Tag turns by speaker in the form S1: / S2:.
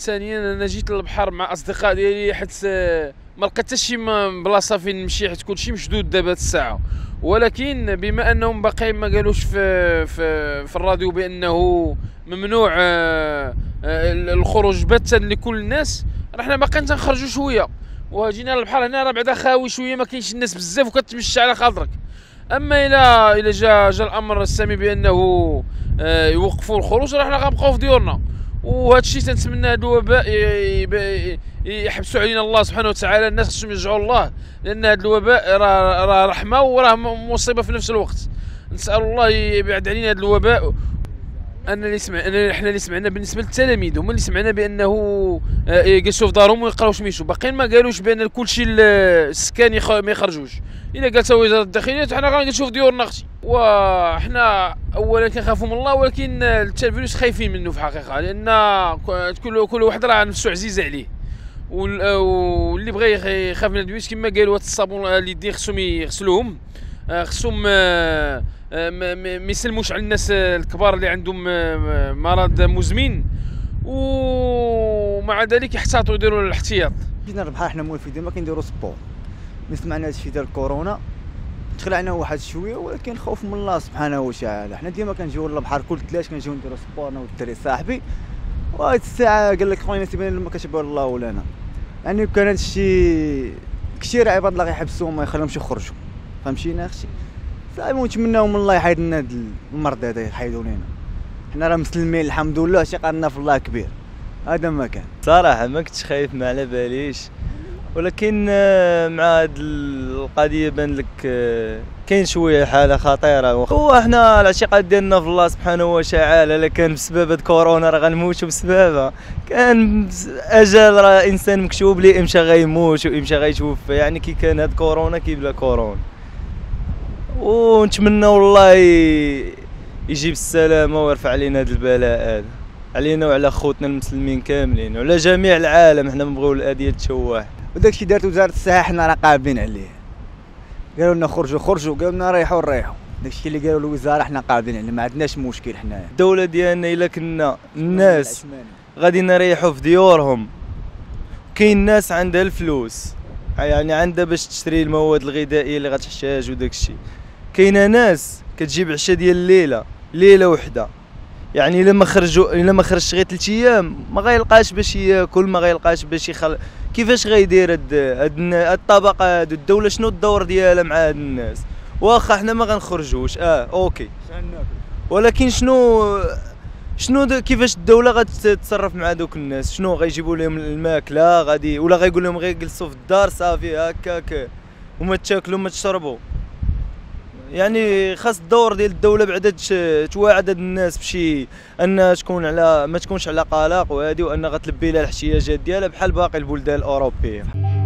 S1: ثانيا انا جيت للبحر مع اصدقاء ديالي حيت ما لقيت حتى شي بلاصه فين نمشي حيت كلشي مشدود دابا الساعه. ولكن بما انهم باقي ما قالوش في الراديو بانه ممنوع الخروج باتا لكل الناس، راه حنا باقيين تنخرجوا شويه وجينا للبحر. هنا راه بعدا خاوي شويه، ما كاينش الناس بزاف وكتمشى على خاطرك. اما الى جا الامر السامي بانه يوقفوا الخروج، راه حنا غنبقاو في ديورنا. وهذا الشيء تنتمنى هذا الوباء يحبسوا علينا الله سبحانه وتعالى. الناس خصهم يرجعوا الله، لان هذا الوباء راه رحمه وراه مصيبه في نفس الوقت. نسال الله يبعد علينا هذا الوباء. احنا اللي سمعنا بالنسبه للتلاميذ هما اللي سمعنا بانه يجلسوا في دارهم ويقراو سميتو، باقيين ما قالوش بان كلشي السكان ما يخرجوش. الا قالتها وزاره الداخليه حنا غنجلسوا في ديورنا اختي. وحنا اولا كنخافوا من الله، ولكن الفيروس خايفين منه في الحقيقه، لان كل واحد راه نفسه عزيزه عليه. واللي بغى يخاف من الفيروس كما قالوا هاد الصابون اليدين خصهم يغسلوهم، خصهم ما يسلموش على الناس الكبار اللي عندهم مرض مزمن، ومع ذلك يحتاطوا يديروا الاحتياط.
S2: جينا البحر حنا موالفين ما كنديروا سبور، ملي سمعنا هذا الشيء ديال كورونا تخلعنا واحد شويه، ولكن خوف من الله سبحانه وتعالى. حنا ديما كنجيو للبحر كل ثلاث كنجيو نديروا سبور انا والدري صاحبي، وهاد الساعه قال لك خويا تيبان ما كتبان الله ولنا. يعني كان هذا الشيء كثير عباد الله غيحبسوهم ما يخليهمش يخرجوا، فهمتينا اختي؟ صافي ونتمناو من الله يحيد لنا هذا المرض هذا، يحيدوا لينا. حنا راه مسلمين الحمد لله، ثقتنا في الله كبير. هذا ما كان
S3: صراحه ما كنتش خايف، ما على باليش، ولكن مع هاد القضيه بان لك كاين شويه حاله خطيره. هو حنا الاعتقاد ديالنا في الله سبحانه وتعالى، الا كان بسبب هاد كورونا راه غنموتوا بسببها. كان اجل راه انسان مكتوب ليه امتى غيموت وامتى غيتوفى، يعني كي كان هاد كورونا كي بلا كورونا. ونتمنوا الله يجيب السلامه ويرفع علينا هذا البلاء هذا، علينا وعلى خوتنا المسلمين كاملين وعلى جميع العالم. حنا نبغيو الاذيه تشوه،
S2: وداك الشيء دارت وزاره الصحه حنا راه قابلين عليه. قالوا لنا خرجوا قالوا لنا ريحوا داك الشيء اللي قالوا الوزاره حنا قابلين عليه، ما عندناش مشكل. حنايا
S3: الدوله ديالنا الا كنا الناس غادي نريحوا في ديورهم. كاين ناس عندها الفلوس، يعني عندها باش تشري المواد الغذائيه اللي غتحتاج وداك الشيء. كاينه ناس كتجيب عشاء ديال ليله وحده، يعني الا ما خرجش غير 3 ايام ما غيلقاش باش ياكل، ما غيلقاش باش كيفاش غيدير هاد الطبقه هادو؟ الدوله شنو الدور ديالها مع هاد الناس؟ واخا حنا ما غنخرجوش اوكي، ولكن شنو كيفاش الدوله غتتصرف مع دوك الناس؟ شنو غيجيبوا لهم الماكله غادي، ولا غيقول لهم غير جلسوا في الدار صافي هكاك وما تاكلوا ما تشربوا؟ يعني خاص الدور ديال الدوله بعدا تواعد هاد الناس بشي ان ما تكونش على قلق وهادي، وان غتلبي لها الاحتياجات ديالها بحال باقي البلدان الاوروبيه.